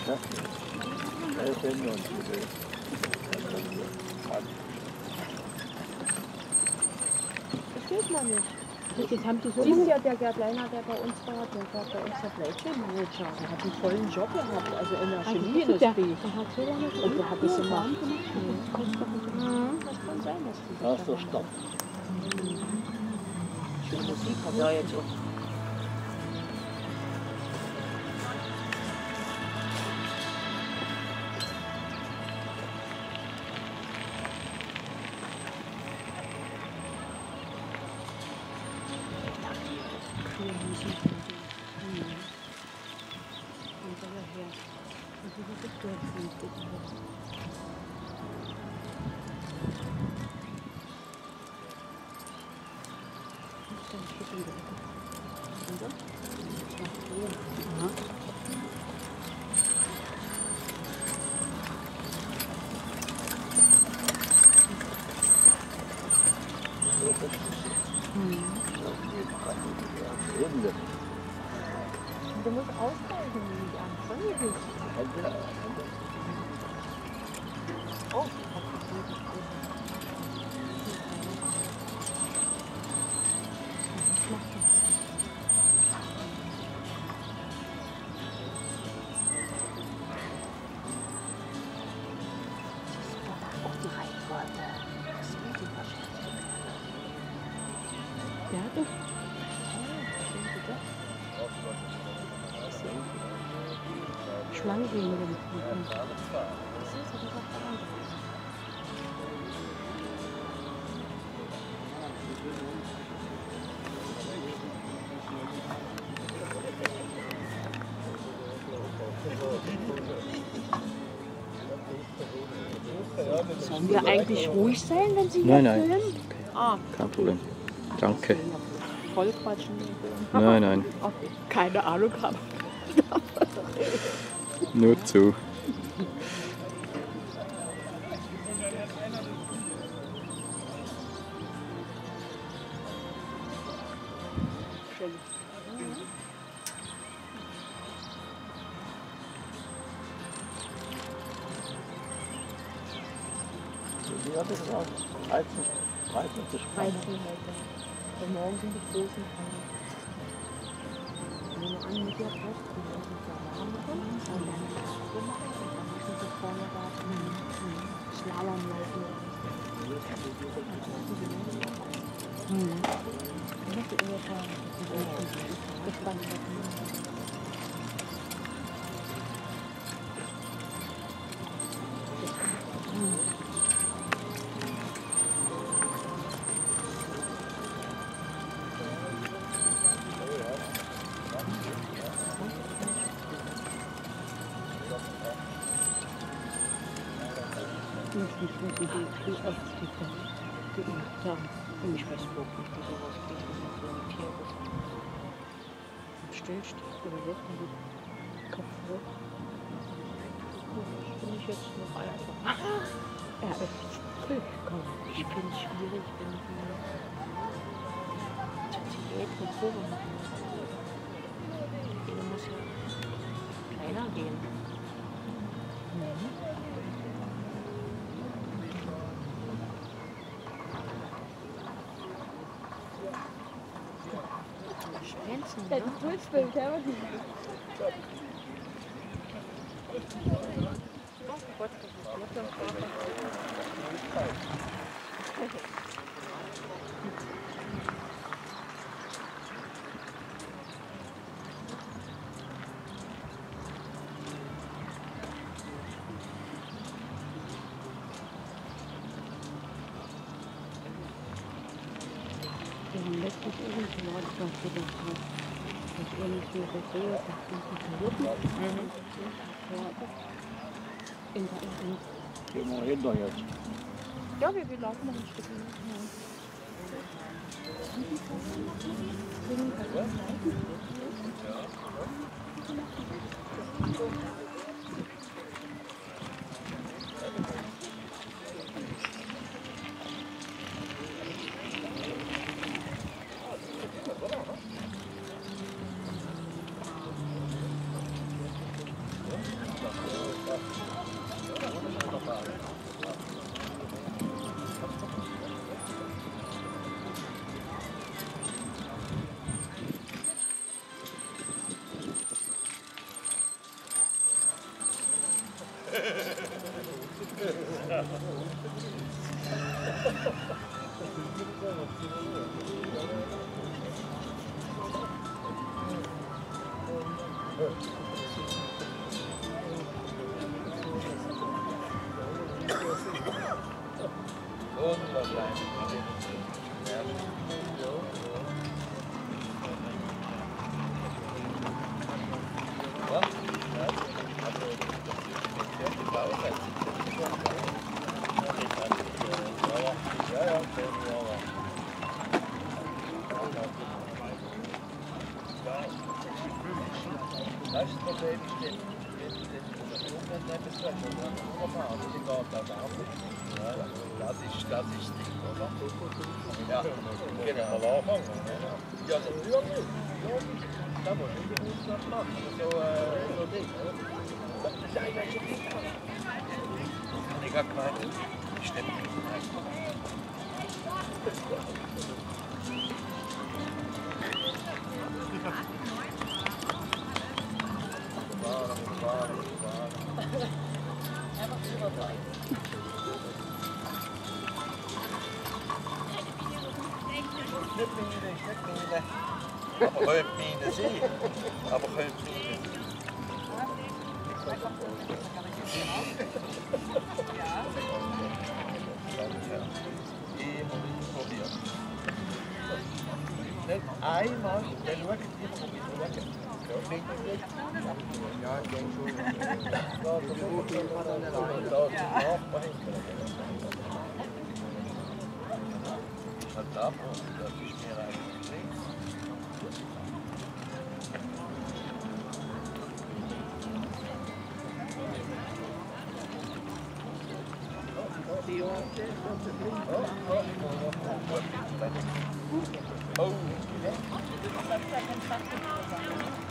Ja. Versteht man nicht. Das haben die so Siehst ja, der Gärtleiner, der bei uns war, der war bei uns der Bleichenmanager. Der hat einen vollen Job gehabt, also in der Chemieindustrie. Der hat so lange Und der hat das gemacht. Das kann sein, dass die Das ist der Stopp. schöne Musik hat er jetzt auch. Du musst ausreichen, nehme ich an. Schon nicht. Oh, auch die Reihenfolge. Das sind die wahrscheinlich. Ja, doch. Schlangen gehen mit dem Sollen wir eigentlich ruhig sein, wenn Sie Nein, hier nein. filmen? Okay. Ah, Kein Problem. Danke. voll quatschen. Nein, nein. Okay. Keine Ahnung haben. Nur zu. Wie hat es gesagt? 13 heute. Und morgen sind die großen Feiern. Nehmen wir an, Mittag raus, die müssen da warm machen. Und dann Schafe machen. Und dann müssen sie vorne warten. Slalom laufen. Ich möchte immer fahren. Gespannt werden. Ich weiß überhaupt nicht, wie sowas geht, wenn man so ein Tier ist. Und stillsteht oder so, mit Kopf hoch. Das finde ich jetzt noch einfach. Ja, ich finde es schwierig, wenn die Diät mit Probe machen muss. Jeder muss ja kleiner gehen. Das ist ein Pulsbild, ja? Oh Gott, das ist Wir haben letztens irgendwie was gedacht, dass irgendwie so sehe, dass die Piloten in der Gehen wir hinter jetzt. Ja, wir laufen noch ein Stück. Das ist das Problem, das ist das Ding, oder? Ja, genau, am Anfang. Ja, natürlich. Da muss ich den Ausschlag machen, so Ding, oder? Das ist eigentlich ein Ding. Ich habe gemeint, stimmt. Nicht Mine. Aber könnte Mine sein. Aber könnte Mine sein. Immer probieren. Nicht einmal, der schaut immer ein bisschen schauen. Ja, ich denke schon. Das ist mir eigentlich links. Oh,